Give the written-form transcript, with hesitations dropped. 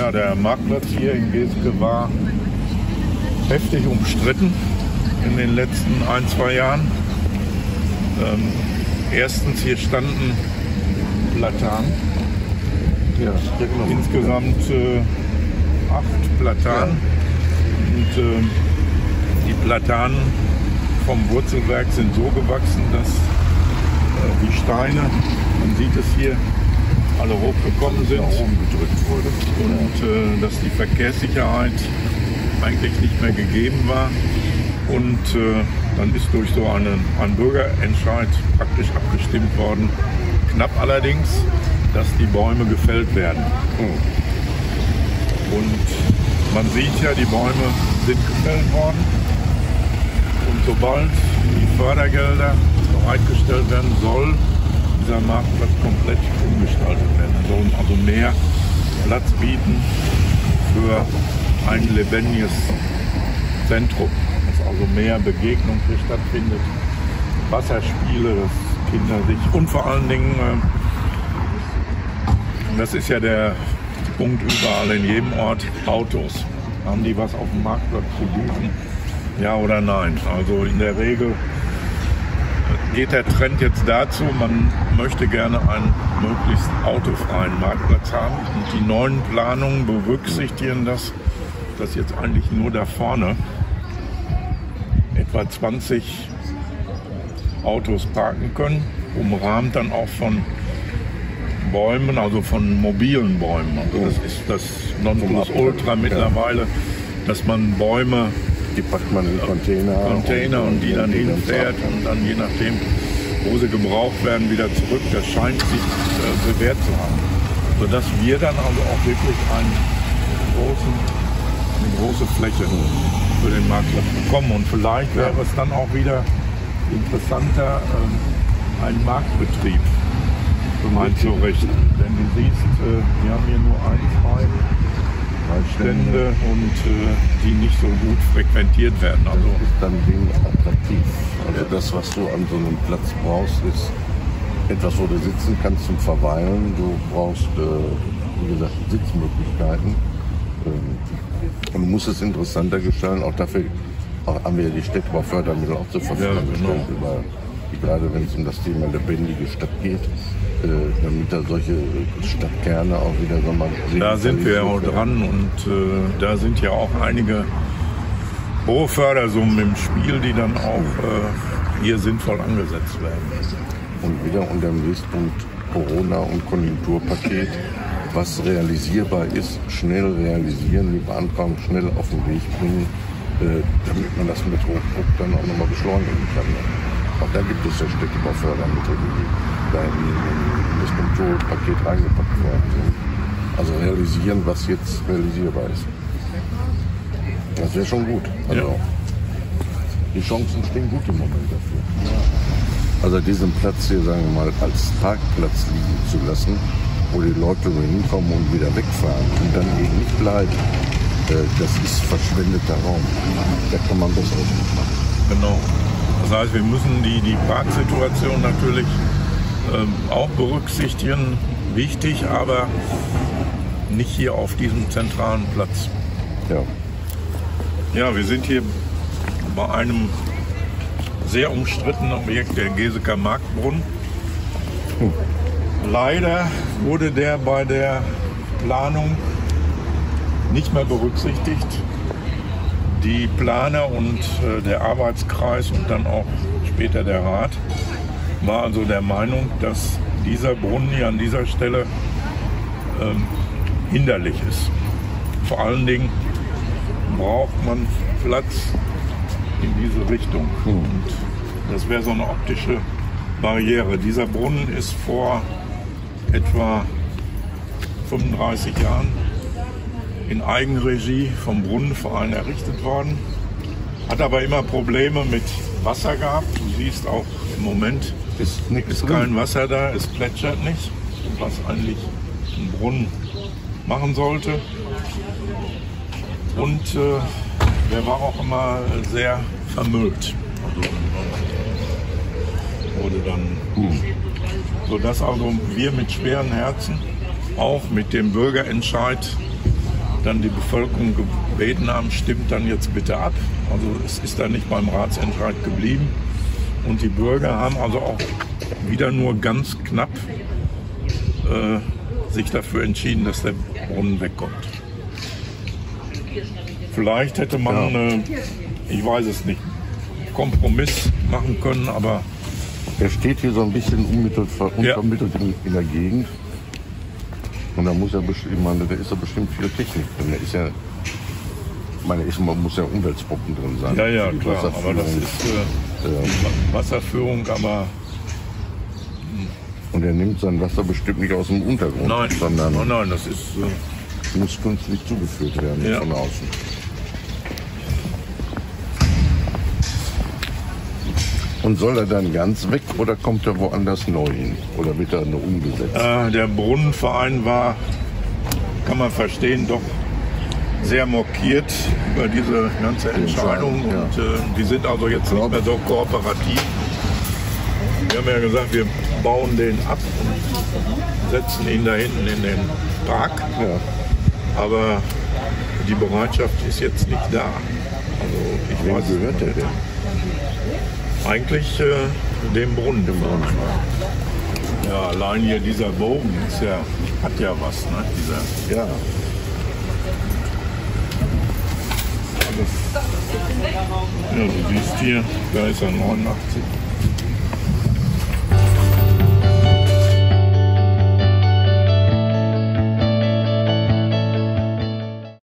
Ja, der Marktplatz hier in Geeske war heftig umstritten in den letzten 1-2 Jahren. Erstens, hier standen Platanen. Ja, genau. Insgesamt 8 Platanen. Ja. Und die Platanen vom Wurzelwerk sind so gewachsen, dass die Steine, man sieht es hier, alle hochgekommen sind, gedrückt wurde. Und dass die Verkehrssicherheit eigentlich nicht mehr gegeben war. Und dann ist durch so einen Bürgerentscheid praktisch abgestimmt worden, knapp allerdings, dass die Bäume gefällt werden. Und man sieht ja, die Bäume sind gefällt worden. Und sobald die Fördergelder bereitgestellt werden, soll dieser Marktplatz komplett umgestaltet werden. Soll also mehr Platz bieten für ein lebendiges Zentrum, dass also mehr Begegnung hier stattfindet, Wasserspiele, dass Kinder sich und vor allen Dingen, das ist ja der Punkt überall in jedem Ort, Autos. Haben die was auf dem Marktplatz zu buchen? Ja oder nein? Also in der Regel geht der Trend jetzt dazu, man möchte gerne einen möglichst autofreien Marktplatz haben. Und die neuen Planungen berücksichtigen das, dass jetzt eigentlich nur da vorne etwa 20 Autos parken können, umrahmt dann auch von Bäumen, also von mobilen Bäumen. Also das ist das Nonplusultra mittlerweile, dass man Bäume, die packt man in Container und die dann hinfährt und dann je nachdem, wo sie gebraucht werden, wieder zurück. Das scheint sich bewährt zu haben. Sodass wir dann also auch wirklich eine große Fläche für den Marktplatz bekommen. Und vielleicht wäre es dann auch wieder interessanter, einen Marktbetrieb einzurichten. Denn du siehst, wir haben hier nur 1, 2 Stände und die nicht so gut frequentiert werden. Also das ist dann wenig attraktiv. Also das, was du an so einem Platz brauchst, ist etwas, wo du sitzen kannst zum Verweilen. Du brauchst, wie gesagt, Sitzmöglichkeiten. Und du musst es interessanter gestalten. Auch dafür haben wir die Städtebaufördermittel auch zur Verfügung gestellt. Gerade wenn es um das Thema lebendige Stadt geht. Damit da solche Stadtkerne auch wieder so mal sehen. Da sind wir auch dran und da sind ja auch einige hohe Fördersummen im Spiel, die dann auch hier sinnvoll angesetzt werden. Und wieder unter dem Gesichtspunkt Corona und Konjunkturpaket, was realisierbar ist, schnell realisieren, die Beantragung schnell auf den Weg bringen, damit man das mit Hochdruck dann auch nochmal beschleunigen kann. Auch da gibt es ja Städtebaufördermittel, die da in das Konjunkturpaket reingepackt worden sind. Also realisieren, was jetzt realisierbar ist. Das wäre schon gut. Also die Chancen stehen gut im Moment dafür. Also diesen Platz hier, sagen wir mal, als Parkplatz liegen zu lassen, wo die Leute so hinkommen und wieder wegfahren und dann eben nicht bleiben, das ist verschwendeter Raum. Da kann man besseres machen. Genau. Das heißt, wir müssen die Parksituation natürlich auch berücksichtigen. Wichtig, aber nicht hier auf diesem zentralen Platz. Ja, wir sind hier bei einem sehr umstrittenen Objekt, der Geeseker Marktbrunnen. Leider wurde der bei der Planung nicht mehr berücksichtigt. Die Planer und der Arbeitskreis und dann auch später der Rat war also der Meinung, dass dieser Brunnen hier an dieser Stelle hinderlich ist. Vor allen Dingen braucht man Platz in diese Richtung. Und das wäre so eine optische Barriere. Dieser Brunnen ist vor etwa 35 Jahren in Eigenregie vom Brunnenverein errichtet worden. Hat aber immer Probleme mit Wasser gehabt. Du siehst auch im Moment ist kein Wasser da, es plätschert nicht, was eigentlich ein Brunnen machen sollte. Und der war auch immer sehr vermüllt. Also, wurde dann, sodass also wir mit schweren Herzen auch mit dem Bürgerentscheid dann die Bevölkerung gebeten haben, stimmt dann jetzt bitte ab. Also es ist dann nicht beim Ratsentscheid geblieben. Und die Bürger haben also auch wieder nur ganz knapp sich dafür entschieden, dass der Brunnen wegkommt. Vielleicht hätte man, ich weiß es nicht, Kompromiss machen können, aber... Er steht hier so ein bisschen unvermittelt in der Gegend. Und da muss er bestimmt, ich meine, da ist ja bestimmt viel Technik drin. Da ist ja, ich meine, muss ja Umweltpumpen drin sein. Ja, ja, klar, aber das ist Wasserführung, aber... Und er nimmt sein Wasser bestimmt nicht aus dem Untergrund, sondern nein, das ist, muss künstlich zugeführt werden von außen. Und soll er dann ganz weg oder kommt er woanders neu hin? Oder wird er nur umgesetzt? Der Brunnenverein war, kann man verstehen, doch sehr mokiert über diese ganze Entscheidung. Und die sind also jetzt nicht mehr so kooperativ. Wir haben ja gesagt, wir bauen den ab und setzen ihn da hinten in den Park. Ja. Aber die Bereitschaft ist jetzt nicht da. Also Wem gehört der denn? Eigentlich dem Brunnen. Ja, allein hier dieser Bogen ist ja, hat ja was, ne? Dieser, ja. Ja, du siehst hier, da ist er 89.